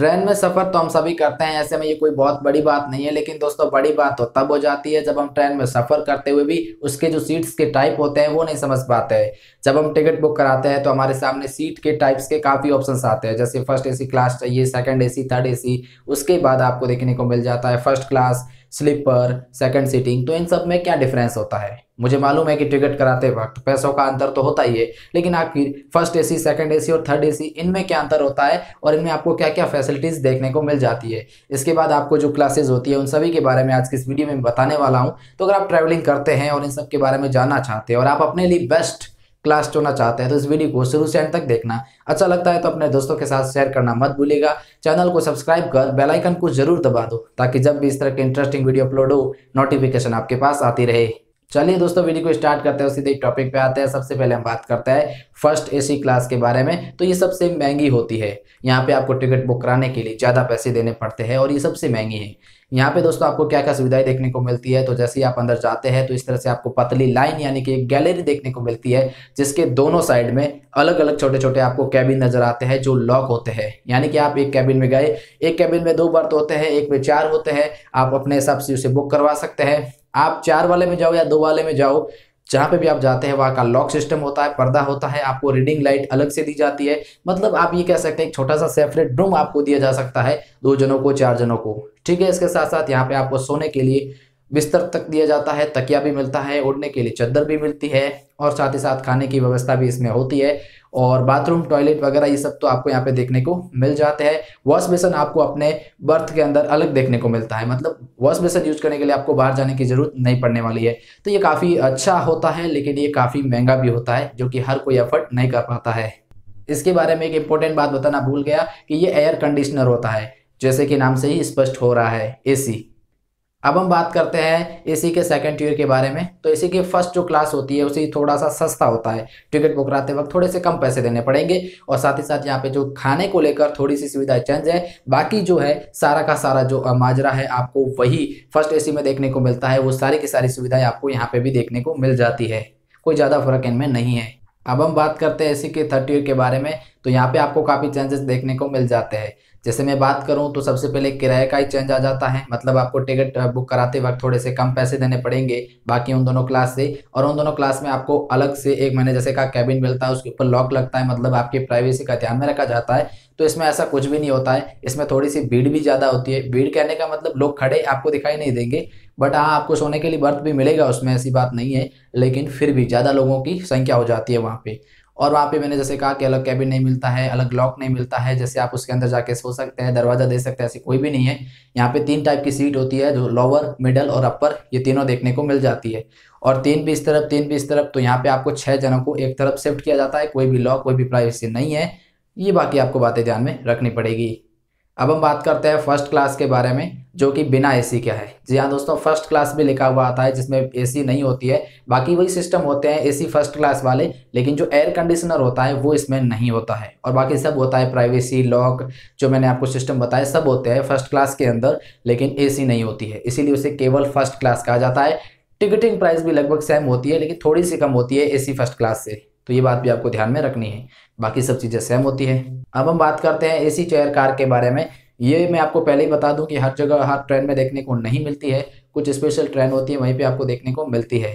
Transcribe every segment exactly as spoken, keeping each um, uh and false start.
Train में सफर तो हम सभी करते हैं, ऐसे में ये कोई बहुत बड़ी बात नहीं है। लेकिन दोस्तों बड़ी बात तो तब हो जाती है जब हम ट्रेन में सफर करते हुए भी उसके जो सीट्स के टाइप होते हैं वो नहीं समझ पाते हैं। जब हम टिकट बुक कराते हैं तो हमारे सामने सीट के टाइप्स के काफी ऑप्शंस आते हैं, जैसे फर्स्ट एसी क्लास चाहिए, सेकंड एसी, थर्ड एसी। उसके बाद आपको देखने को मिल जाता है first class, sleeper, second seating. तो इन सब में क्या डिफरेंस होता है? मुझे मालूम है कि टिकट कराते वक्त पैसों का अंतर तो होता ही है, लेकिन आखिर फर्स्ट एसी, सेकंड एसी और थर्ड एसी इनमें क्या अंतर होता है और इनमें आपको क्या क्या फैसिलिटीज देखने को मिल जाती है? इसके बाद आपको जो क्लासेज होती है उन सभी के बारे में आज की इस वीडियो में बताने वाला हूं। तो अगर आप ट्रैवलिंग करते हैं और इन सब के बारे में जानना चाहते हैं और आप अपने लिए बेस्ट क्लास चुनना चाहते हैं तो इस वीडियो को शुरू से एंड तक देखना। अच्छा लगता है तो अपने दोस्तों के साथ शेयर करना मत भूलिएगा। चैनल को सब्सक्राइब कर बेल आइकन को जरूर दबा दो ताकि जब भी इस तरह के इंटरेस्टिंग वीडियो अपलोड हो नोटिफिकेशन आपके पास आती रहे। चलिए दोस्तों वीडियो को स्टार्ट करते हैं, सीधे टॉपिक पे आते हैं। सबसे पहले हम बात करते हैं फर्स्ट एसी क्लास के बारे में। तो ये सबसे महंगी होती है, यहाँ पे आपको टिकट बुक कराने के लिए ज़्यादा पैसे देने पड़ते हैं और ये सबसे महंगी है। यहाँ पे दोस्तों आपको क्या क्या सुविधाएं देखने को मिलती है, तो जैसे ही आप अंदर जाते हैं तो इस तरह से आपको पतली लाइन यानी कि एक गैलरी देखने को मिलती है, जिसके दोनों साइड में अलग अलग छोटे छोटे आपको कैबिन नजर आते हैं जो लॉक होते हैं। यानी कि आप एक कैबिन में गए, एक कैबिन में दो बर्थ होते हैं, एक में चार होते हैं, आप अपने हिसाब से उसे बुक करवा सकते हैं। आप चार वाले में जाओ या दो वाले में जाओ, जहां पे भी आप जाते हैं वहां का लॉक सिस्टम होता है, पर्दा होता है, आपको रीडिंग लाइट अलग से दी जाती है। मतलब आप ये कह सकते हैं एक छोटा सा सेपरेट रूम आपको दिया जा सकता है, दो जनों को, चार जनों को। ठीक है, इसके साथ साथ यहाँ पे आपको सोने के लिए बिस्तर तक दिया जाता है, तकिया भी मिलता है, ओढ़ने के लिए चादर भी मिलती है और साथ ही साथ खाने की व्यवस्था भी इसमें होती है। और बाथरूम, टॉयलेट वगैरह ये सब तो आपको यहाँ पे देखने को मिल जाते हैं। वॉश बेसिन आपको अपने बर्थ के अंदर अलग देखने को मिलता है, मतलब वॉश बेसिन यूज करने के लिए आपको बाहर जाने की जरूरत नहीं पड़ने वाली है। तो ये काफ़ी अच्छा होता है, लेकिन ये काफ़ी महंगा भी होता है जो कि हर कोई अफोर्ड नहीं कर पाता है। इसके बारे में एक इंपॉर्टेंट बात बताना भूल गया कि ये एयर कंडीशनर होता है, जैसे कि नाम से ही स्पष्ट हो रहा है, एसी। अब हम बात करते हैं एसी के सेकंड टियर के बारे में। तो एसी की फर्स्ट जो क्लास होती है उसे थोड़ा सा सस्ता होता है, टिकट बुक कराते वक्त थोड़े से कम पैसे देने पड़ेंगे। और साथ ही साथ यहाँ पे जो खाने को लेकर थोड़ी सी सुविधाएं चेंज है, बाकी जो है सारा का सारा जो माजरा है आपको वही फर्स्ट एसी में देखने को मिलता है। वो सारी की सारी सुविधाएं आपको यहाँ पे भी देखने को मिल जाती है, कोई ज़्यादा फर्क इनमें नहीं है। अब हम बात करते हैं एसी के थर्ड ईयर के बारे में। तो यहाँ पे आपको काफ़ी चेंजेस देखने को मिल जाते हैं। जैसे मैं बात करूँ तो सबसे पहले किराए का ही चेंज आ जाता है, मतलब आपको टिकट बुक कराते वक्त थोड़े से कम पैसे देने पड़ेंगे बाकी उन दोनों क्लास से। और उन दोनों क्लास में आपको अलग से एक, मैंने जैसे कहा, कैबिन मिलता है, उसके ऊपर लॉक लगता है, मतलब आपकी प्राइवेसी का ध्यान में रखा जाता है। तो इसमें ऐसा कुछ भी नहीं होता है। इसमें थोड़ी सी भीड़ भी ज़्यादा होती है। भीड़ कहने का मतलब लोग खड़े आपको दिखाई नहीं देंगे, बट हाँ आपको सोने के लिए बर्थ भी मिलेगा उसमें, ऐसी बात नहीं है। लेकिन फिर भी ज़्यादा लोगों की संख्या हो जाती है वहाँ पे। और वहाँ पे मैंने जैसे कहा कि अलग कैबिन नहीं मिलता है, अलग लॉक नहीं मिलता है, जैसे आप उसके अंदर जाके सो सकते हैं, दरवाज़ा दे सकते हैं, ऐसी कोई भी नहीं है। यहाँ पे तीन टाइप की सीट होती है, जो लोअर, मिडल और अपर, ये तीनों देखने को मिल जाती है। और तीन भी इस तरफ, तीन भी इस तरफ। तो यहाँ पे आपको छः जनों को एक तरफ शिफ्ट किया जाता है, कोई भी लॉक, कोई भी प्राइवेसी नहीं है। ये बाकी आपको बातें ध्यान में रखनी पड़ेगी। अब हम बात करते हैं फर्स्ट क्लास के बारे में, जो कि बिना एसी क्या है। जी हाँ दोस्तों, फर्स्ट क्लास भी लिखा हुआ आता है जिसमें एसी नहीं होती है। बाकी वही सिस्टम होते हैं एसी फर्स्ट क्लास वाले, लेकिन जो एयर कंडीशनर होता है वो इसमें नहीं होता है। और बाकी सब होता है, प्राइवेसी, लॉक, जो मैंने आपको सिस्टम बताया सब होते हैं फर्स्ट क्लास के अंदर, लेकिन एसी नहीं होती है, इसीलिए उसे केवल फर्स्ट क्लास कहा जाता है। टिकटिंग प्राइस भी लगभग सेम होती है, लेकिन थोड़ी सी कम होती है एसी फर्स्ट क्लास से। तो ये बात भी आपको ध्यान में रखनी है, बाकी सब चीज़ें सेम होती है। अब हम बात करते हैं एसी चेयर कार के बारे में। ये मैं आपको पहले ही बता दूं कि हर जगह हर ट्रेन में देखने को नहीं मिलती है, कुछ स्पेशल ट्रेन होती है वहीं पे आपको देखने को मिलती है।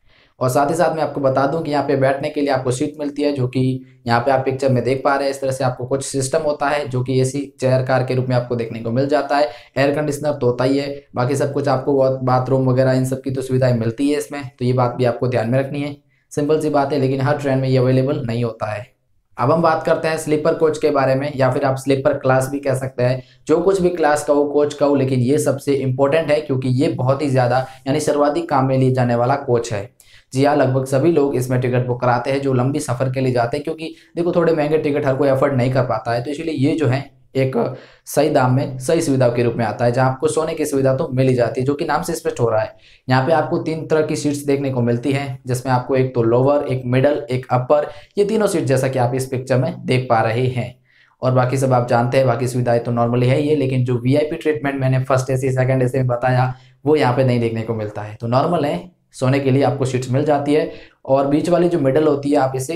और साथ ही साथ मैं आपको बता दूं कि यहाँ पे बैठने के लिए आपको सीट मिलती है, जो कि यहाँ पे आप पिक्चर में देख पा रहे हैं। इस तरह से आपको कुछ सिस्टम होता है जो कि एसी चेयर कार के रूप में आपको देखने को मिल जाता है। एयर कंडीशनर तो होता ही है, बाकी सब कुछ आपको बाथरूम वगैरह इन सब की तो सुविधाएं मिलती है इसमें। तो ये बात भी आपको ध्यान में रखनी है, सिंपल सी बात है, लेकिन हर ट्रेन में ये अवेलेबल नहीं होता है। अब हम बात करते हैं स्लीपर कोच के बारे में, या फिर आप स्लीपर क्लास भी कह सकते हैं। जो कुछ भी क्लास कहो, कोच कहो, लेकिन ये सबसे इंपॉर्टेंट है क्योंकि ये बहुत ही ज़्यादा यानी सर्वाधिक काम में लिए जाने वाला कोच है। जी हाँ, लगभग सभी लोग इसमें टिकट बुक कराते हैं जो लंबी सफ़र के लिए जाते हैं, क्योंकि देखो थोड़े महंगे टिकट हर कोई अफोर्ड नहीं कर पाता है। तो इसलिए ये जो है एक सही दाम में सही सुविधा के रूप में आता है, जहां आपको सोने की सुविधा तो मिल ही जाती है, जो कि नाम से स्पष्ट हो रहा है। यहाँ पे आपको तीन तरह की सीट्स देखने को मिलती हैं, जिसमें आपको एक तो लोअर, एक मिडल, एक अपर, ये तीनों सीट जैसा कि आप इस पिक्चर में देख पा रहे हैं। और बाकी सब आप जानते हैं, बाकी सुविधाएं तो नॉर्मली है ये, लेकिन जो वीआईपी ट्रीटमेंट मैंने फर्स्ट एसी सेकंड एसी में बताया वो यहाँ पे नहीं देखने को मिलता है। तो नॉर्मल है, सोने के लिए आपको सीट्स मिल जाती है। और बीच वाली जो मिडल होती है आप इसे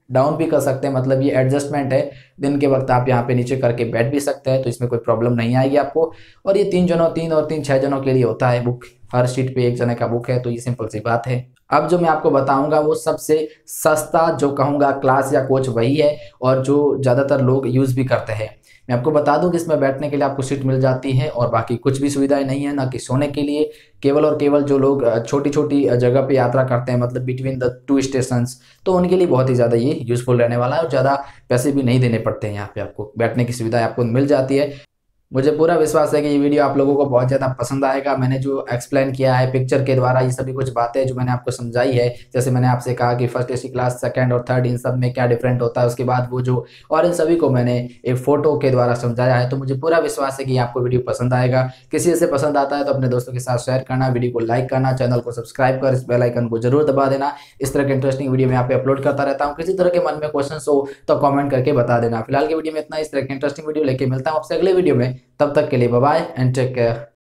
डाउन भी कर सकते हैं, मतलब ये एडजस्टमेंट है, दिन के वक्त आप यहाँ पे नीचे करके बैठ भी सकते हैं, तो इसमें कोई प्रॉब्लम नहीं आएगी आपको। और ये तीन जनों तीन और तीन छः जनों के लिए होता है बुक, हर सीट पे एक जने का बुक है, तो ये सिंपल सी बात है। अब जो मैं आपको बताऊंगा वो सबसे सस्ता जो कहूँगा क्लास या कोच वही है, और जो ज़्यादातर लोग यूज़ भी करते हैं। मैं आपको बता दूं कि इसमें बैठने के लिए आपको सीट मिल जाती है और बाकी कुछ भी सुविधाएं नहीं है, ना कि सोने के लिए। केवल और केवल जो लोग छोटी छोटी जगह पे यात्रा करते हैं, मतलब बिटवीन द टू स्टेशंस, तो उनके लिए बहुत ही ज़्यादा ये यूज़फुल रहने वाला है, और ज़्यादा पैसे भी नहीं देने पड़ते हैं। यहाँ पे आपको बैठने की सुविधा आपको मिल जाती है। मुझे पूरा विश्वास है कि ये वीडियो आप लोगों को बहुत ज़्यादा पसंद आएगा। मैंने जो एक्सप्लेन किया है पिक्चर के द्वारा, ये सभी कुछ बातें जो मैंने आपको समझाई है, जैसे मैंने आपसे कहा कि फर्स्ट एसी क्लास, सेकंड और थर्ड, इन सब में क्या डिफरेंट होता है, उसके बाद वो जो, और इन सभी को मैंने एक फ़ोटो के द्वारा समझाया है, तो मुझे पूरा विश्वास है कि आपको वीडियो पसंद आएगा। किसी से पसंद आता है तो अपने दोस्तों के साथ शेयर करना, वीडियो को लाइक करना, चैनल को सब्सक्राइब कर इस बेल आइकन को जरूर दबा देना। इस तरह के इंटरेस्टिंग वीडियो मैं यहाँ पे अपलोड करता रहता हूँ। किसी तरह के मन में क्वेश्चन हो तो कमेंट करके बता देना। फिलहाल की वीडियो में इतना, इस तरह के इंटरेस्टिंग वीडियो लेके मिलता हूँ आपसे अगले वीडियो में। तब तक के लिए bye bye and take care.